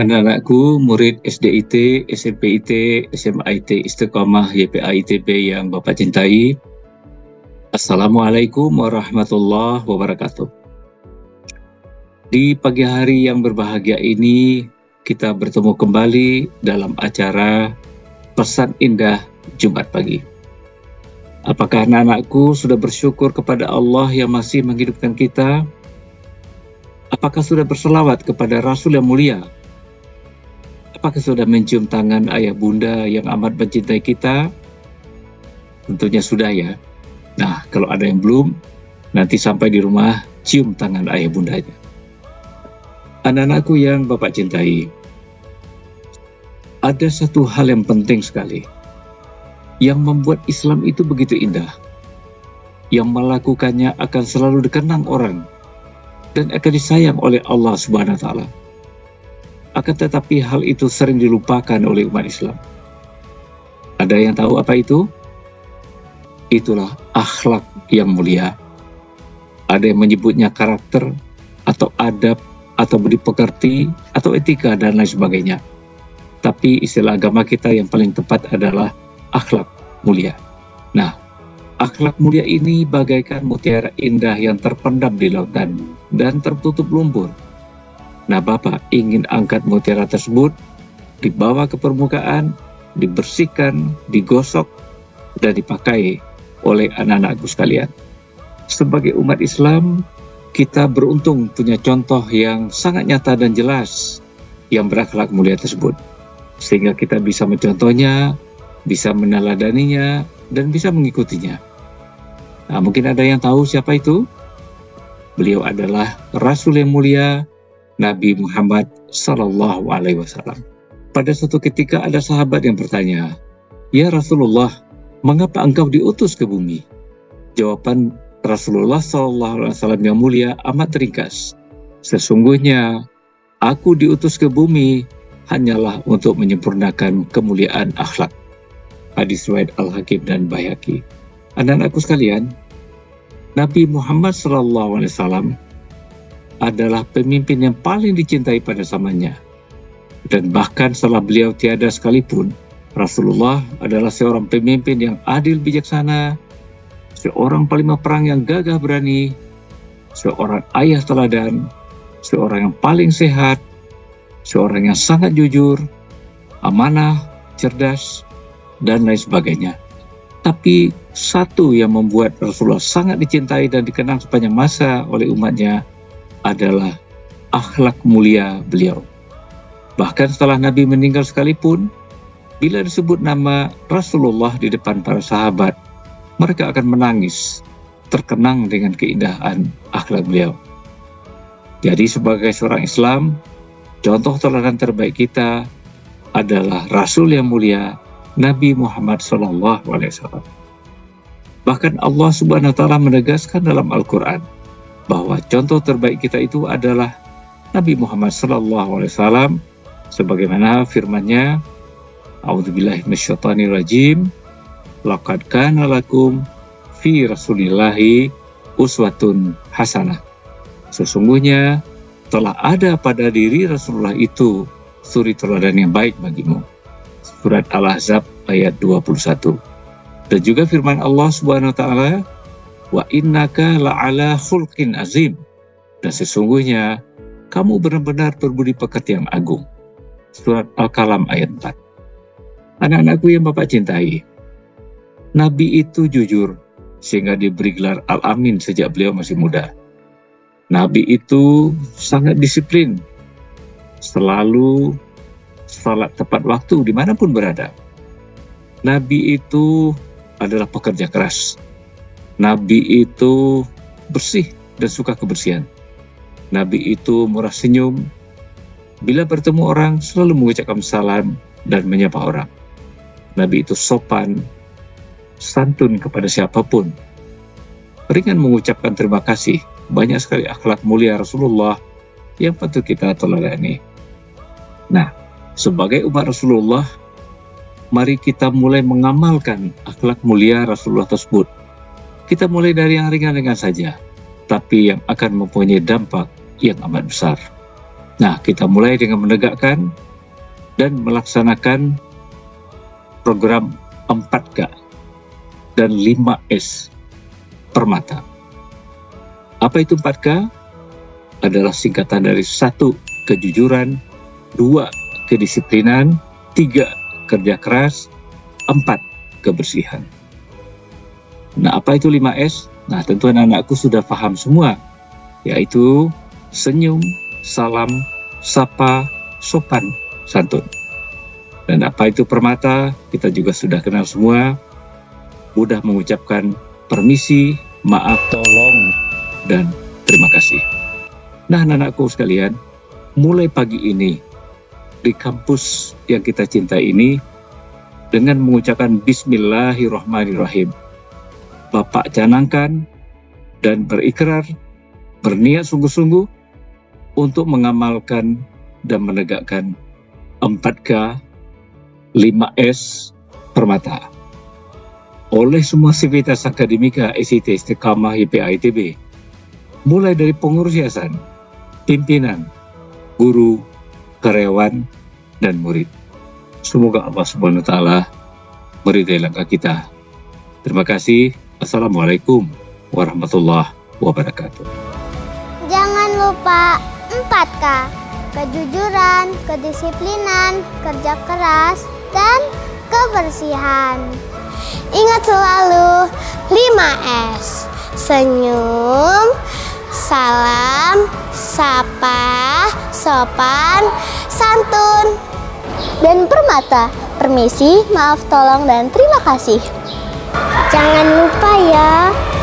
Anak-anakku, murid SDIT, SMPIT, SMIT, Istiqomah, YPA ITB yang Bapak cintai, Assalamualaikum warahmatullahi wabarakatuh. Di pagi hari yang berbahagia ini, kita bertemu kembali dalam acara Pesan Indah Jumat Pagi. Apakah anak-anakku sudah bersyukur kepada Allah yang masih menghidupkan kita? Apakah sudah berselawat kepada Rasul yang mulia? Apakah sudah mencium tangan ayah bunda yang amat mencintai kita? Tentunya sudah ya. Nah, kalau ada yang belum, nanti sampai di rumah cium tangan ayah bundanya. Anak-anakku yang Bapak cintai, ada satu hal yang penting sekali yang membuat Islam itu begitu indah. Yang melakukannya akan selalu dikenang orang dan akan disayang oleh Allah Subhanahu wa Ta'ala. Akan tetapi hal itu sering dilupakan oleh umat Islam. Ada yang tahu apa itu? Itulah akhlak yang mulia. Ada yang menyebutnya karakter, atau adab, atau budi pekerti, atau etika, dan lain sebagainya. Tapi istilah agama kita yang paling tepat adalah akhlak mulia. Nah, akhlak mulia ini bagaikan mutiara indah yang terpendam di lautan dan tertutup lumpur. Nah, Bapak ingin angkat mutiara tersebut, dibawa ke permukaan, dibersihkan, digosok, dan dipakai oleh anak-anakku sekalian. Sebagai umat Islam, kita beruntung punya contoh yang sangat nyata dan jelas yang berakhlak mulia tersebut. Sehingga kita bisa mencontohnya, bisa meneladaninya, dan bisa mengikutinya. Nah, mungkin ada yang tahu siapa itu? Beliau adalah Rasul yang mulia, Nabi Muhammad Sallallahu Alaihi Wasallam. Pada suatu ketika ada sahabat yang bertanya, "Ya Rasulullah, mengapa engkau diutus ke bumi?" Jawaban Rasulullah Sallallahu Alaihi Wasallam yang mulia amat ringkas. "Sesungguhnya aku diutus ke bumi hanyalah untuk menyempurnakan kemuliaan akhlak." Hadis riwayat Al-Hakim dan Baihaqi. Anak-anakku sekalian, Nabi Muhammad Sallallahu Alaihi Wasallam adalah pemimpin yang paling dicintai pada zamannya. Dan bahkan setelah beliau tiada sekalipun, Rasulullah adalah seorang pemimpin yang adil bijaksana, seorang panglima perang yang gagah berani, seorang ayah teladan, seorang yang paling sehat, seorang yang sangat jujur, amanah, cerdas, dan lain sebagainya. Tapi satu yang membuat Rasulullah sangat dicintai dan dikenang sepanjang masa oleh umatnya adalah akhlak mulia beliau. Bahkan setelah Nabi meninggal sekalipun, bila disebut nama Rasulullah di depan para sahabat, mereka akan menangis, terkenang dengan keindahan akhlak beliau. Jadi sebagai seorang Islam, contoh teladan terbaik kita adalah Rasul yang mulia, Nabi Muhammad SAW. Bahkan Allah Subhanahu wa Ta'ala menegaskan dalam Al-Quran bahwa contoh terbaik kita itu adalah Nabi Muhammad SAW, sebagaimana firman-Nya, "A'udzubillahi minasyaitonirrajim, laqad kana lakum fi Rasulillahi uswatun hasanah." Sesungguhnya telah ada pada diri Rasulullah itu suri teladan yang baik bagimu. Surat Al-Ahzab ayat 21. Dan juga firman Allah Subhanahu wa Ta'ala, "Wa innaka la'ala khulqin azim." Dan sesungguhnya kamu benar-benar berbudi pekerti yang agung. Surat Al-Qalam ayat 4. Anak-anakku yang Bapak cintai, Nabi itu jujur sehingga diberi gelar Al-Amin sejak beliau masih muda. Nabi itu sangat disiplin, selalu salat tepat waktu dimanapun berada. Nabi itu adalah pekerja keras. Nabi itu bersih dan suka kebersihan. Nabi itu murah senyum. Bila bertemu orang selalu mengucapkan salam dan menyapa orang. Nabi itu sopan, santun kepada siapapun. Ringan mengucapkan terima kasih. Banyak sekali akhlak mulia Rasulullah yang patut kita teladani. Nah, sebagai umat Rasulullah, mari kita mulai mengamalkan akhlak mulia Rasulullah tersebut. Kita mulai dari yang ringan-ringan saja, tapi yang akan mempunyai dampak yang amat besar. Nah, kita mulai dengan menegakkan dan melaksanakan program 4K dan 5S Permata. Apa itu 4K? Adalah singkatan dari 1. Kejujuran, 2. Kedisiplinan, 3. Kerja keras, 4. Kebersihan. Nah, apa itu 5S? Nah, tentu anak-anakku sudah paham semua, yaitu senyum, salam, sapa, sopan, santun. Dan apa itu permata? Kita juga sudah kenal semua, mudah mengucapkan permisi, maaf, tolong, dan terima kasih. Nah, anak-anakku sekalian, mulai pagi ini di kampus yang kita cintai ini, dengan mengucapkan Bismillahirrahmanirrahim, Bapak canangkan dan berikrar, berniat sungguh-sungguh untuk mengamalkan dan menegakkan 4K 5S Permata oleh semua sivitas akademika SIT Istiqamah IPA ITB, mulai dari pengurus yayasan, pimpinan, guru, karyawan, dan murid. Semoga Allah Subhanahu wa Ta'ala meridai langkah kita. Terima kasih. Assalamualaikum warahmatullahi wabarakatuh. Jangan lupa 4K: kejujuran, kedisiplinan, kerja keras, dan kebersihan. Ingat selalu 5S: senyum, salam, sapa, sopan, santun. Dan permata: permisi, maaf, tolong, dan terima kasih. Jangan lupa ya.